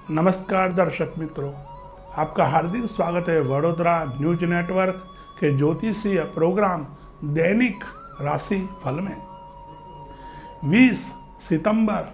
नमस्कार दर्शक मित्रों, आपका हार्दिक स्वागत है वडोदरा न्यूज नेटवर्क के ज्योतिषीय प्रोग्राम दैनिक राशि फल में। 20 सितंबर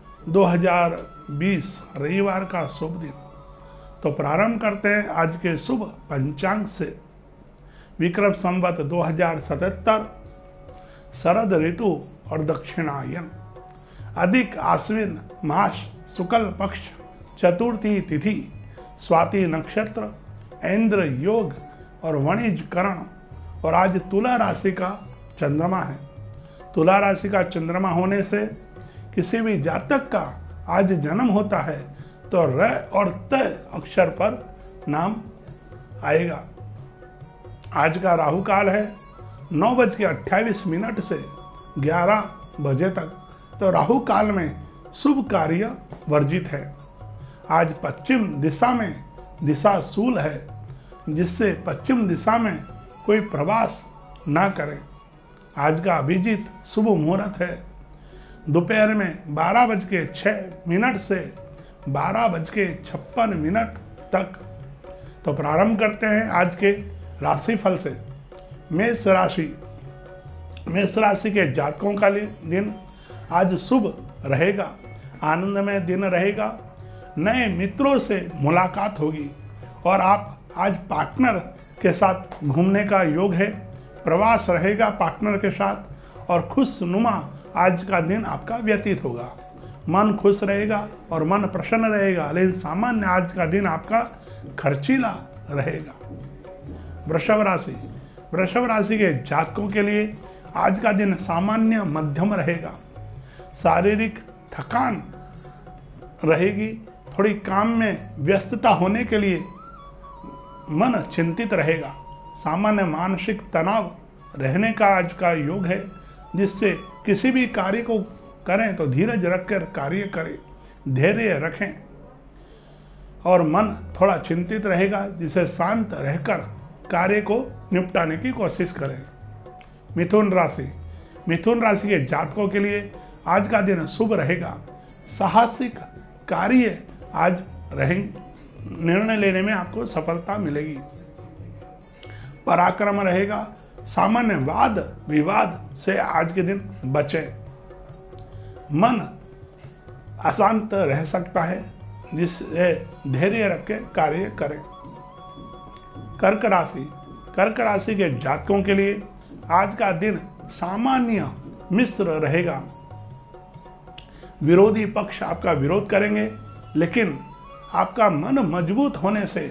2020 रविवार का शुभ दिन। तो प्रारंभ करते हैं आज के शुभ पंचांग से। विक्रम संवत 2077, शरद ऋतु और दक्षिणायन, अधिक आश्विन मास, शुक्ल पक्ष, चतुर्थी तिथि, स्वाति नक्षत्र, इंद्र योग और वणिज करण। और आज तुला राशि का चंद्रमा है। तुला राशि का चंद्रमा होने से किसी भी जातक का आज जन्म होता है तो र और त अक्षर पर नाम आएगा। आज का राहु काल है 9:28 से 11 बजे तक। तो राहु काल में शुभ कार्य वर्जित है। आज पश्चिम दिशा में दिशा शूल है, जिससे पश्चिम दिशा में कोई प्रवास ना करें। आज का अभिजीत शुभ मुहूर्त है दोपहर में 12:06 से 12:56 तक। तो प्रारंभ करते हैं आज के राशिफल से। मेष राशि के जातकों का दिन आज शुभ रहेगा, आनंदमय दिन रहेगा। नए मित्रों से मुलाकात होगी और आप आज पार्टनर के साथ घूमने का योग है। प्रवास रहेगा पार्टनर के साथ और खुशनुमा आज का दिन आपका व्यतीत होगा। मन खुश रहेगा और मन प्रसन्न रहेगा, लेकिन सामान्य आज का दिन आपका खर्चीला रहेगा। वृषभ राशि के जातकों के लिए आज का दिन सामान्य मध्यम रहेगा। शारीरिक थकान रहेगी, थोड़ी काम में व्यस्तता होने के लिए मन चिंतित रहेगा। सामान्य मानसिक तनाव रहने का आज का योग है, जिससे किसी भी कार्य को करें तो धीरज रखकर कार्य करें, धैर्य रखें और मन थोड़ा चिंतित रहेगा, जिसे शांत रहकर कार्य को निपटाने की कोशिश करें। मिथुन राशि के जातकों के लिए आज का दिन शुभ रहेगा। साहसिक कार्य आज रहेंगे, निर्णय लेने में आपको सफलता मिलेगी। पराक्रम रहेगा। सामान्य वाद विवाद से आज के दिन बचें। मन अशांत रह सकता है, जिससे धैर्य रख के कार्य करें। कर्क राशि के जातकों के लिए आज का दिन सामान्य मिश्र रहेगा। विरोधी पक्ष आपका विरोध करेंगे, लेकिन आपका मन मजबूत होने से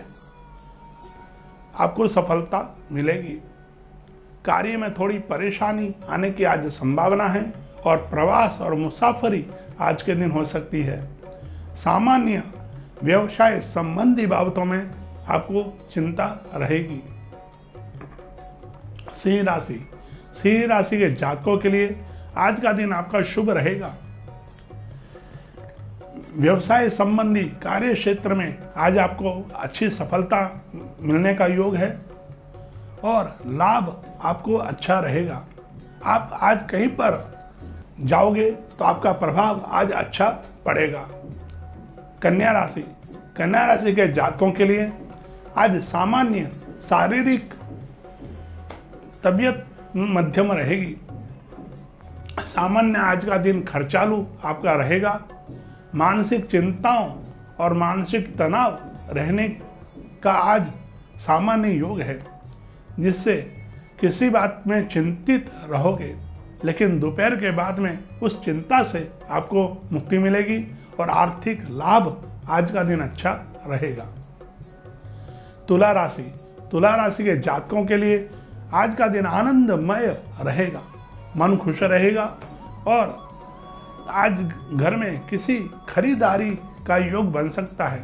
आपको सफलता मिलेगी। कार्य में थोड़ी परेशानी आने की आज संभावना है और प्रवास और मुसाफरी आज के दिन हो सकती है। सामान्य व्यवसाय संबंधी बाबतों में आपको चिंता रहेगी। सिंह राशि के जातकों के लिए आज का दिन आपका शुभ रहेगा। व्यवसाय संबंधी कार्य क्षेत्र में आज आपको अच्छी सफलता मिलने का योग है और लाभ आपको अच्छा रहेगा। आप आज कहीं पर जाओगे तो आपका प्रभाव आज अच्छा पड़ेगा। कन्या राशि के जातकों के लिए आज सामान्य शारीरिक तबीयत मध्यम रहेगी। सामान्य आज का दिन खर्चालू आपका रहेगा। मानसिक चिंताओं और मानसिक तनाव रहने का आज सामान्य योग है, जिससे किसी बात में चिंतित रहोगे, लेकिन दोपहर के बाद में उस चिंता से आपको मुक्ति मिलेगी और आर्थिक लाभ आज का दिन अच्छा रहेगा। तुला राशि के जातकों के लिए आज का दिन आनंदमय रहेगा। मन खुश रहेगा और आज घर में किसी खरीदारी का योग बन सकता है।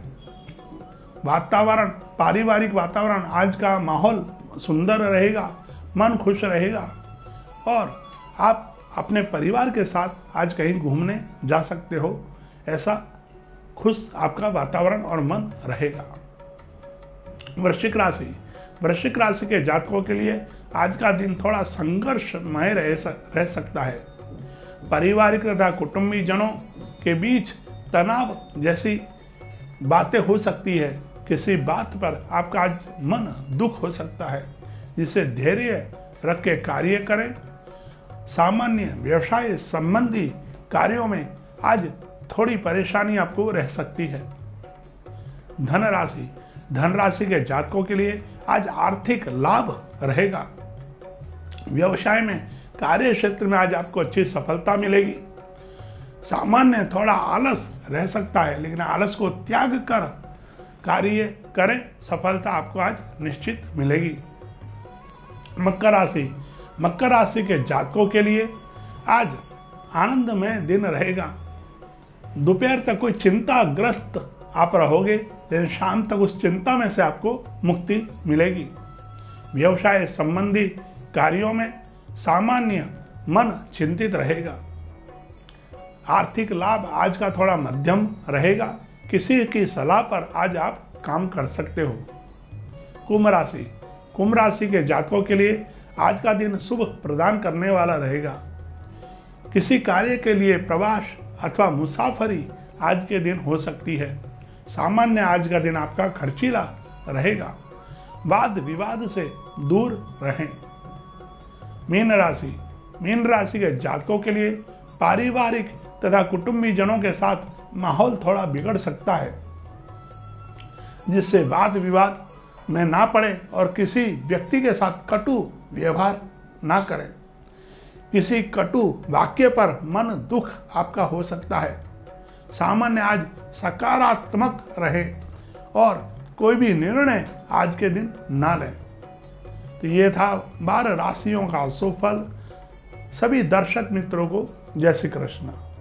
पारिवारिक वातावरण आज का माहौल सुंदर रहेगा, मन खुश रहेगा और आप अपने परिवार के साथ आज कहीं घूमने जा सकते हो। ऐसा खुश आपका वातावरण और मन रहेगा। वृश्चिक राशि के जातकों के लिए आज का दिन थोड़ा संघर्षमय रह सकता है। पारिवारिक तथा कुटुंबी जनों के बीच तनाव जैसी बातें हो सकती है, किसी बात पर आपका आज मन दुख हो सकता है, जिसे धैर्य रख के कार्य करें। सामान्य व्यवसाय संबंधी कार्यों में आज थोड़ी परेशानी आपको रह सकती है। धनराशि के जातकों के लिए आज आर्थिक लाभ रहेगा। व्यवसाय में, कार्य क्षेत्र में आज आपको अच्छी सफलता मिलेगी। सामान्य थोड़ा आलस रह सकता है, लेकिन आलस को त्याग कर कार्य करें, सफलता आपको आज निश्चित मिलेगी। मकर राशि के जातकों के लिए आज आनंदमय दिन रहेगा। दोपहर तक कोई चिंताग्रस्त आप रहोगे, लेकिन शाम तक उस चिंता में से आपको मुक्ति मिलेगी। व्यवसाय संबंधी कार्यों में सामान्य मन चिंतित रहेगा। आर्थिक लाभ आज का थोड़ा मध्यम रहेगा। किसी की सलाह पर आज आप काम कर सकते हो। कुंभ राशि के जातकों के लिए आज का दिन शुभ प्रदान करने वाला रहेगा। किसी कार्य के लिए प्रवास अथवा मुसाफरी आज के दिन हो सकती है। सामान्य आज का दिन आपका खर्चीला रहेगा। वाद विवाद से दूर रहें। मीन राशि के जातकों के लिए पारिवारिक तथा कुटुंबी जनों के साथ माहौल थोड़ा बिगड़ सकता है, जिससे वाद विवाद में ना पड़े और किसी व्यक्ति के साथ कटु व्यवहार ना करें। किसी कटु वाक्य पर मन दुख आपका हो सकता है। सामान्य आज सकारात्मक रहे और कोई भी निर्णय आज के दिन ना लें। तो ये था 12 राशियों का सुफल। सभी दर्शक मित्रों को जय श्री कृष्ण।